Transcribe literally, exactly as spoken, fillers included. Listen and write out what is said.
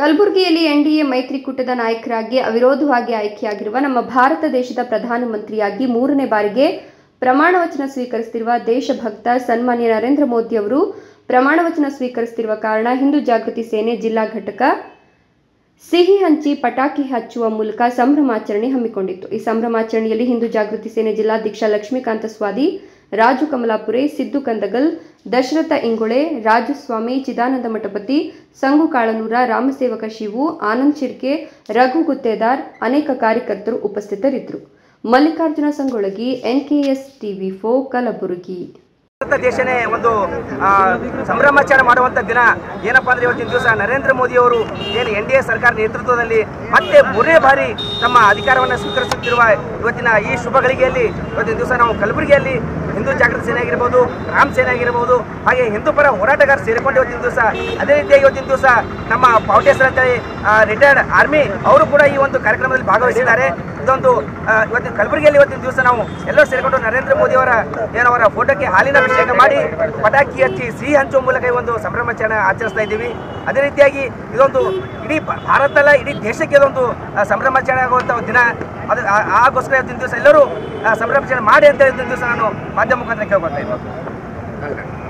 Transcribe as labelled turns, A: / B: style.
A: ಕಲಬುರಗಿಯಲ್ಲಿ ಎನ್ಡಿಎ ಮೈತ್ರಿಕೂಟದ ನಾಯಕರಾಗಿ ಅವಿರೋಧವಾಗಿ ಆಯ್ಕೆಯಾಗಿರುವ ನಮ್ಮ ಭಾರತ ದೇಶದ ಪ್ರಧಾನಮಂತ್ರಿಯಾಗಿ ಮೂರನೇ ಬಾರಿಗೆ ಪ್ರಮಾಣ ವಚನ ಸ್ವೀಕರಿಸುತ್ತಿರುವ ದೇಶಭಕ್ತ ಸನ್ಮಾನ್ಯ ನರೇಂದ್ರ ಮೋದಿ ಅವರು ಪ್ರಮಾಣ ವಚನ ಸ್ವೀಕರಿಸುತ್ತಿರುವ ಕಾರಣ ಹಿಂದೂ ಜಾಗೃತಿ ಸೇನೆ ಜಿಲ್ಲಾ ಘಟಕ ಸಿಹಿ ಹಂಚಿ ಪಟಾಕಿ ಹಚ್ಚುವ ಮೂಲಕ ಸಂಭ್ರಮಾಚರಣೆ ಹಮ್ಮಿಕೊಂಡಿತ್ತು। ಈ ಸಂಭ್ರಮಾಚರಣೆಯಲ್ಲಿ ಹಿಂದೂ ಜಾಗೃತಿ ಸೇನೆ ಜಿಲ್ಲಾಧ್ಯಕ್ಷ ಲಕ್ಷ್ಮೀಕಾಂತ ಸ್ವಾದಿ, ರಾಜು ಕಮಲಾಪುರೆ, ಸಿದ್ದು ಕಂದಗಲ್, ದಶರಥ ಇಂಗೊಳೆ, ರಾಜಸ್ವಾಮಿ, ಚಿದಾನಂದ ಮಠಪತಿ, ಸಂಗು ಕಾಳನೂರ, ರಾಮಸೇವಕ ಶಿವು, ಆನಂದ್ ಶಿರ್ಕೆ, ರಘು ಗುತ್ತೇದಾರ್ ಅನೇಕ ಕಾರ್ಯಕರ್ತರು ಉಪಸ್ಥಿತರಿದ್ದರು। Mallikarjuna Sangolagi, NKS TV four, Kalaburagi.
B: ದೇಶನೇ ಒಂದು ಸಂಭ್ರಮಾಚರಣೆ ಮಾಡುವಂಥ ದಿನ ಏನಪ್ಪ ಅಂದರೆ ಇವತ್ತಿನ ದಿವಸ ನರೇಂದ್ರ ಮೋದಿ ಅವರು ಏನು ಎನ್ ಡಿ ಎ ಸರ್ಕಾರ ನೇತೃತ್ವದಲ್ಲಿ ಮತ್ತೆ ಮೂರನೇ ಬಾರಿ ತಮ್ಮ ಅಧಿಕಾರವನ್ನು ಸ್ವೀಕರಿಸುತ್ತಿರುವ ಇವತ್ತಿನ ಈ ಶುಭ ಗಳಿಗೆಯಲ್ಲಿ ಇವತ್ತಿನ ದಿವಸ ನಾವು ಕಲಬುರಗಿಯಲ್ಲಿ ಹಿಂದೂ ಜಾಗೃತಿ ಸೇನೆ ಆಗಿರ್ಬೋದು, ರಾಮ್ ಸೇನೆ ಆಗಿರ್ಬೋದು, ಹಾಗೆ ಹಿಂದೂ ಪರ ಹೋರಾಟಗಾರರು ಸೇರಿಕೊಂಡು ಇವತ್ತಿನ ದಿವಸ, ಅದೇ ರೀತಿಯಾಗಿ ಇವತ್ತಿನ ದಿವಸ ನಮ್ಮ ಪಾವಟೇಶ್ವರ ಅಂತೇಳಿ ರಿಟೈರ್ಡ್ ಆರ್ಮಿ ಅವರು ಕೂಡ ಈ ಒಂದು ಕಾರ್ಯಕ್ರಮದಲ್ಲಿ ಭಾಗವಹಿಸಿದ್ದಾರೆ। ಇದೊಂದು ಇವತ್ತಿನ ಕಲಬುರಗಿಯಲ್ಲಿ ಇವತ್ತಿನ ದಿವಸ ನಾವು ಎಲ್ಲರೂ ಸೇರಿಕೊಂಡು ನರೇಂದ್ರ ಮೋದಿ ಅವರ ಏನವರ ಫೋಟೋಕ್ಕೆ ಹಾಲಿನ ಅಭಿಷೇಕ ಮಾಡಿ ಪಟಾಕಿ ಹಚ್ಚಿ ಸಿಹಿ ಹಂಚುವ ಮೂಲಕ ಈ ಒಂದು ಸಂಭ್ರಮಾಚರಣೆ ಆಚರಿಸ್ತಾ ಇದ್ದೀವಿ। ಅದೇ ರೀತಿಯಾಗಿ ಇದೊಂದು ಇಡೀ ಭಾರತದಲ್ಲ ಇಡೀ ದೇಶಕ್ಕೆ ಇದೊಂದು ಸಂಭ್ರಮಾಚರಣೆ ಆಗುವಂಥ ದಿನ। ಅದು ಆಗೋಸ್ಕರ ಇವತ್ತಿನ ದಿವಸ ಎಲ್ಲರೂ ಸಂಭ್ರಮಾಚರಣೆ ಮಾಡಿ ಅಂತ ಹೇಳಿದ ದಿವಸ ನಾನು ಮಾಧ್ಯಮ ಮುಖಾಂತರ ಕೇಳ್ಕೊಳ್ತಾ ಇದ್ದೀನಿ।